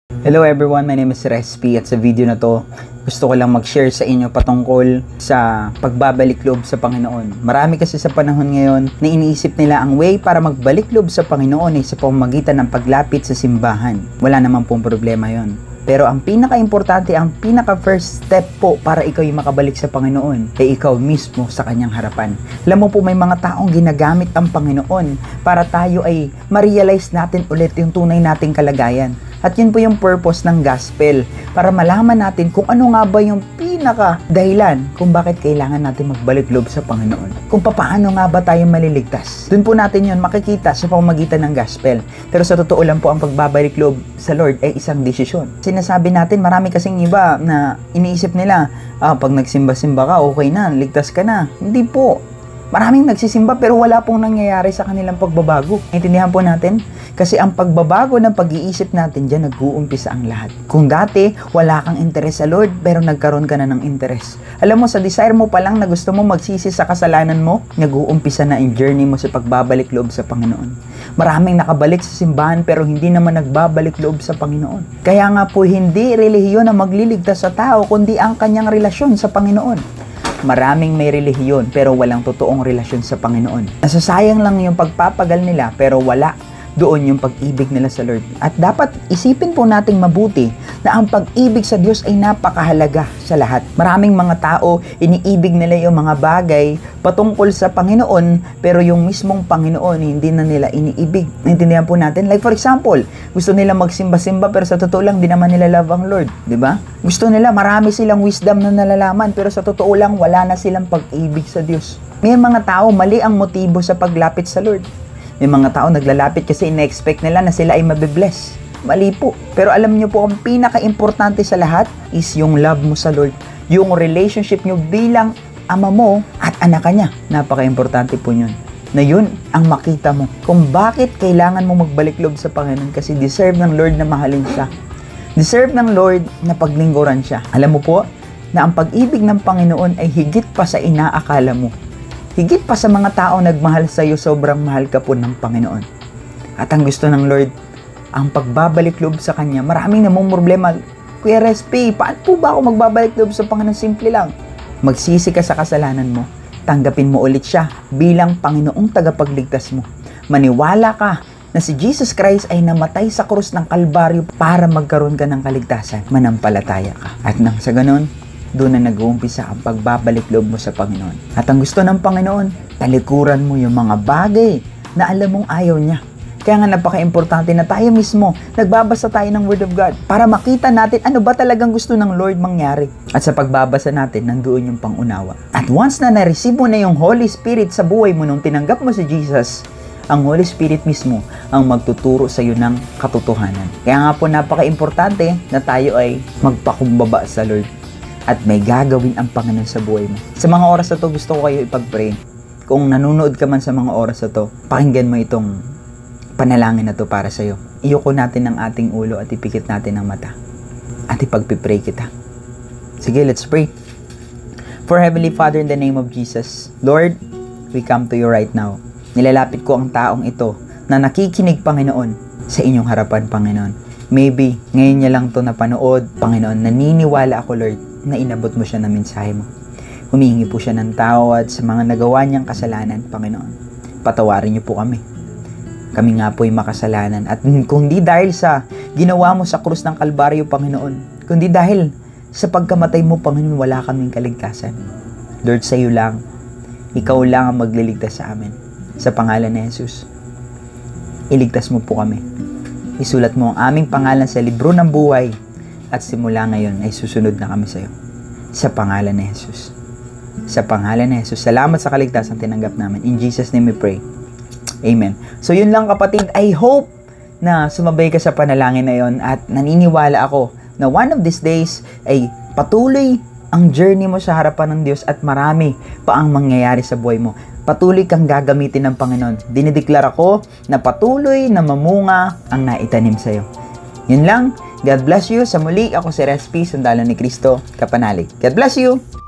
Hello everyone, my name is Respi at sa video na to, gusto ko lang mag-share sa inyo patungkol sa pagbabalik loob sa Panginoon. Marami kasi sa panahon ngayon na iniisip nila ang way para magbalik loob sa Panginoon ay sa pamamagitan ng paglapit sa simbahan. Wala naman pong problema yon. Pero ang pinaka-importante, ang pinaka-first step po para ikaw yung makabalik sa Panginoon ay ikaw mismo sa kanyang harapan. Alam mo po, may mga taong ginagamit ang Panginoon para tayo ay ma-realize natin ulit yung tunay nating kalagayan. At yun po yung purpose ng gospel, para malaman natin kung ano nga ba yung pinaka-dahilan kung bakit kailangan natin magbalik loob sa Panginoon. Kung paano nga ba tayo maliligtas. Doon po natin yun makikita sa pamamagitan ng gospel. Pero sa totoo lang po, ang pagbabalik loob sa Lord ay isang desisyon. Sinasabi natin, marami kasing iba na iniisip nila, pag nagsimba-simba ka, okay na, ligtas ka na. Hindi po. Maraming nagsisimba pero wala pong nangyayari sa kanilang pagbabago. Intindihan po natin? Kasi ang pagbabago ng pag-iisip natin, dyan nag-uumpisa ang lahat. Kung dati, wala kang interes sa Lord, pero nagkaroon ka na ng interes. Alam mo, sa desire mo pa lang na gusto mo magsisi sa kasalanan mo, nag-uumpisa na yung journey mo sa pagbabalik loob sa Panginoon. Maraming nakabalik sa simbahan pero hindi naman nagbabalik loob sa Panginoon. Kaya nga po, hindi relihiyon ang magliligtas sa tao, kundi ang kanyang relasyon sa Panginoon. Maraming may relihiyon pero walang totoong relasyon sa Panginoon. Nasasayang lang yung pagpapagal nila pero wala doon yung pag-ibig nila sa Lord. At dapat isipin po nating mabuti na ang pag-ibig sa Diyos ay napakahalaga sa lahat. Maraming mga tao, iniibig nila yung mga bagay patungkol sa Panginoon, pero yung mismong Panginoon hindi na nila iniibig. Naintindihan po natin? Like for example, gusto nila magsimba-simba pero sa totoo lang di naman nila love ang Lord. Diba? Gusto nila marami silang wisdom na nalalaman pero sa totoo lang wala na silang pag-ibig sa Diyos. May mga tao, mali ang motibo sa paglapit sa Lord. May mga tao naglalapit kasi ina-expect nila na sila ay mabibless. Mali po. Pero alam niyo po, ang pinaka-importante sa lahat is yung love mo sa Lord. Yung relationship niyo bilang ama mo at anak niya. Napaka-importante po yun. Na yun ang makita mo. Kung bakit kailangan mo magbalik loob sa Panginoon kasi deserve ng Lord na mahalin siya. Deserve ng Lord na paglingkuran siya. Alam mo po na ang pag-ibig ng Panginoon ay higit pa sa inaakala mo. Higit pa sa mga tao nagmahal sa iyo, sobrang mahal ka po ng Panginoon. At ang gusto ng Lord, ang pagbabalik loob sa Kanya. Maraming namang problema. Kuya Respi, paano po ba ako magbabalik loob sa Panginoon? Simple lang. Magsisi ka sa kasalanan mo. Tanggapin mo ulit siya bilang Panginoong tagapagligtas mo. Maniwala ka na si Jesus Christ ay namatay sa krus ng Kalbaryo para magkaroon ka ng kaligtasan. Manampalataya ka. At nang sa ganon, doon na nag-uumpisa ang pagbabalik loob mo sa Panginoon. At ang gusto ng Panginoon, talikuran mo yung mga bagay na alam mong ayaw niya. Kaya nga napaka-importante na tayo mismo, nagbabasa tayo ng Word of God para makita natin ano ba talagang gusto ng Lord mangyari. At sa pagbabasa natin, nandoon yung pangunawa. At once na na-receive mo na yung Holy Spirit sa buhay mo nung tinanggap mo si Jesus, ang Holy Spirit mismo ang magtuturo sa iyo ng katotohanan. Kaya nga po napaka-importante na tayo ay magpakumbaba sa Lord. At may gagawin ang Panginoon sa buhay mo. Sa mga oras na to, gusto ko kayo ipag-pray. Kung nanonood ka man sa mga oras na to, pakinggan mo itong panalangin na to para sa'yo. Iyuko natin ang ating ulo at ipikit natin ang mata. At ipagpipray kita. Sige, let's pray. For Heavenly Father, in the name of Jesus, Lord, we come to you right now. Nilalapit ko ang taong ito na nakikinig, Panginoon, sa inyong harapan, Panginoon. Maybe, ngayon niya lang to napanood, Panginoon, naniniwala ako, Lord, na inabot mo siya ng mensahe mo. Humihingi po siya ng tawad sa mga nagawa niyang kasalanan, Panginoon. Patawarin niyo po kami. Kami nga po ay makasalanan. At kung di dahil sa ginawa mo sa krus ng Kalbaryo, Panginoon, kundi dahil sa pagkamatay mo, Panginoon, wala kaming kaligtasan. Lord, sa iyo lang. Ikaw lang ang magliligtas sa amin. Sa pangalan ni Jesus, iligtas mo po kami. Isulat mo ang aming pangalan sa libro ng buhay. At simula ngayon ay susunod na kami sa iyo. Sa pangalan ni Jesus. Sa pangalan ni Jesus. Salamat sa kaligtasan tinanggap namin. In Jesus' name we pray. Amen. So yun lang kapatid. I hope na sumabay ka sa panalangin na yun. At naniniwala ako na one of these days ay patuloy ang journey mo sa harapan ng Diyos at marami pa ang mangyayari sa buhay mo. Patuloy kang gagamitin ng Panginoon. Dinideklara ko na patuloy na mamunga ang naitanim sa iyo. Yun lang. God bless you. Sa muli, ako si Respi, sundalo ni Kristo, Kapanalig. God bless you!